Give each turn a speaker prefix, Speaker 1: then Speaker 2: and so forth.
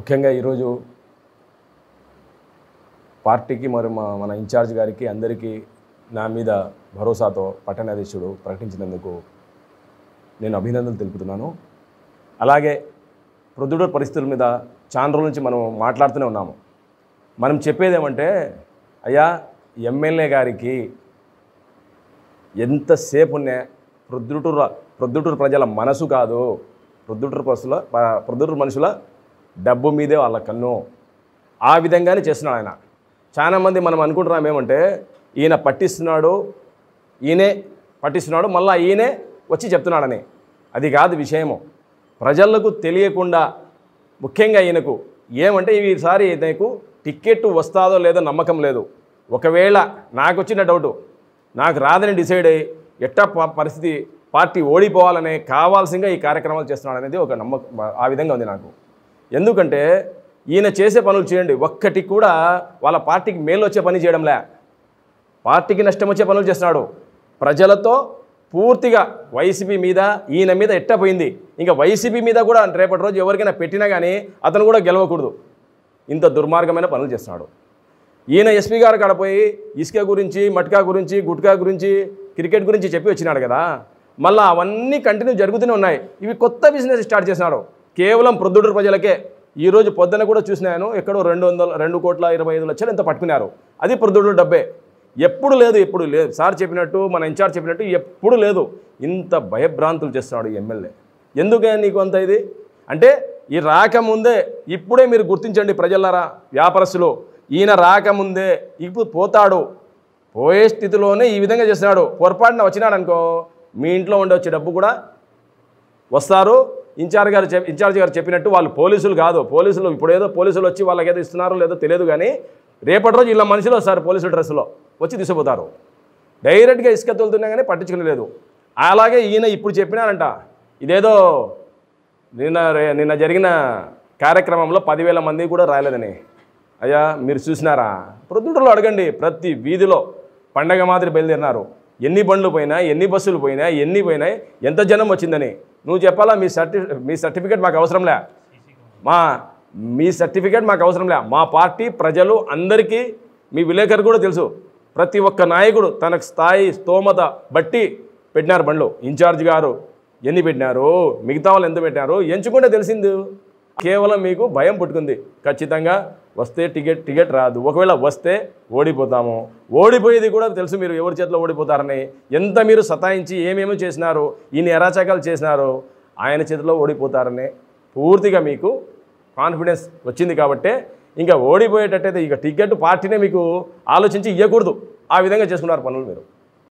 Speaker 1: ముఖ్యంగా ఈరోజు పార్టీకి మరి మన ఇన్ఛార్జ్ గారికి అందరికీ నా మీద భరోసాతో పట్టణాధీశుడు ప్రకటించినందుకు నేను అభినందనలు తెలుపుతున్నాను. అలాగే ప్రొద్దుటూరు పరిస్థితుల మీద చాలా రోజుల నుంచి మనం మాట్లాడుతూనే ఉన్నాము. మనం చెప్పేదేమంటే, అయ్యా ఎమ్మెల్యే గారికి ఎంతసేపు ఉన్నా ప్రొద్దుటూరు ప్రజల మనసు కాదు, ప్రొద్దుటూరు మనుషుల డబ్బు మీదే వాళ్ళ కన్ను. ఆ విధంగానే చేస్తున్నాడు ఆయన. చాలామంది మనం అనుకుంటున్నాం ఏమంటే, ఈయన పట్టిస్తున్నాడు మళ్ళీ ఈయనే వచ్చి చెప్తున్నాడని. అది కాదు విషయము. ప్రజలకు తెలియకుండా ముఖ్యంగా ఈయనకు ఏమంటే, ఈసారి ఈయనకు టికెట్ వస్తాదో లేదో నమ్మకం లేదు. ఒకవేళ నాకు వచ్చిన డౌటు, నాకు రాదని డిసైడ్ అయ్యి ఎట్టా పరిస్థితి పార్టీ ఓడిపోవాలనే కావాల్సిందిగా ఈ కార్యక్రమాలు చేస్తున్నాడు అనేది ఒక నమ్మకం. ఆ విధంగా ఉంది నాకు. ఎందుకంటే ఈయన చేసే పనులు చేయండి, ఒక్కటి కూడా వాళ్ళ పార్టీకి మేలు వచ్చే పని చేయడంలే, పార్టీకి నష్టం వచ్చే పనులు చేస్తున్నాడు. ప్రజలతో పూర్తిగా వైసీపీ మీద ఈయన మీద ఎట్టపోయింది. ఇంకా వైసీపీ మీద కూడా రేపటి రోజు ఎవరికైనా పెట్టినా కానీ అతను కూడా గెలవకూడదు. ఇంత దుర్మార్గమైన పనులు చేస్తున్నాడు. ఈయన ఎస్పీ గారు కాడపోయి ఇసుక గురించి, మట్కా గురించి, గుట్కా గురించి, క్రికెట్ గురించి చెప్పి వచ్చినాడు కదా. మళ్ళీ అవన్నీ కంటిన్యూ జరుగుతూనే ఉన్నాయి. ఇవి కొత్త బిజినెస్ స్టార్ట్ చేసినాడు కేవలం ప్రొద్దుటూరు ప్రజలకే. ఈరోజు పొద్దున కూడా చూసినాను, ఎక్కడో 2,20,00,000 ఎంత పట్టుకున్నారు. అది ప్రొద్దుటూరు డబ్బే. ఎప్పుడు లేదు సార్ చెప్పినట్టు, మన ఇన్ఛార్జ్ చెప్పినట్టు ఎప్పుడు లేదు. ఇంత భయభ్రాంతులు చేస్తున్నాడు ఈ ఎమ్మెల్యే. ఎందుకే నీకు అంత ఇది అంటే, ఈ రాకముందే ఇప్పుడే మీరు గుర్తించండి ప్రజలారా, వ్యాపారస్తులు. ఈయన రాకముందే ఇప్పుడు పోతాడు, పోయే స్థితిలోనే ఈ విధంగా చేస్తున్నాడు. పొరపాటున వచ్చినాడు అనుకో, మీ ఇంట్లో ఉండే వచ్చే డబ్బు కూడా వస్తారు. ఇన్ఛార్జ్ గారు చెప్పినట్టు వాళ్ళు పోలీసులు కాదు. పోలీసులు ఇప్పుడు ఏదో పోలీసులు వచ్చి వాళ్ళకి ఏదో ఇస్తున్నారో లేదో తెలియదు, కానీ రేపటి రోజు ఇలా మనుషులు వస్తారు పోలీసుల డ్రెస్సులో వచ్చి తీసుకుపోతారు. డైరెక్ట్గా ఇసుక తోలుతున్నా కానీ పట్టించుకునేలేదు. అలాగే ఈయన ఇప్పుడు చెప్పినారంట, ఇదేదో నిన్న జరిగిన కార్యక్రమంలో 10,000 మంది కూడా రాలేదని. అయ్యా మీరు చూసినారా? ప్రొద్దుటూరులో అడగండి, ప్రతి వీధిలో పండగ మాదిరి బయలుదేరినారు. ఎన్ని బండ్లు పోయినాయి, ఎన్ని బస్సులు పోయినాయి, ఎన్ని పోయినాయి, ఎంత జనం వచ్చిందని నువ్వు చెప్పాలా? మీ సర్టిఫికేట్ మాకు అవసరంలే, మీ సర్టిఫికేట్ మాకు అవసరంలే. మా పార్టీ ప్రజలు అందరికీ, మీ విలేకరు కూడా తెలుసు, ప్రతి ఒక్క నాయకుడు తన స్థాయి స్తోమత బట్టి పెట్టినారు బండ్లు. ఇన్ఛార్జ్ గారు ఎన్ని పెట్టినారు, మిగతా వాళ్ళు ఎంత పెట్టినారు ఎంచుకుంటే తెలిసింది. కేవలం మీకు భయం పుట్టుకుంది. ఖచ్చితంగా వస్తే టికెట్ రాదు, ఒకవేళ వస్తే ఓడిపోతాము. ఓడిపోయేది కూడా తెలుసు మీరు ఎవరి చేతిలో ఓడిపోతారని. ఎంత మీరు సతాయించి ఏమేమో చేసినారు, ఇన్ని అరాచకాలు చేసినారు, ఆయన చేతిలో ఓడిపోతారని పూర్తిగా మీకు కాన్ఫిడెన్స్ వచ్చింది. కాబట్టే ఇంకా ఓడిపోయేటట్టయితే ఇక టికెట్ పార్టీనే మీకు ఆలోచించి ఇవ్వకూడదు. ఆ విధంగా చేసుకున్నారు పనులు మీరు.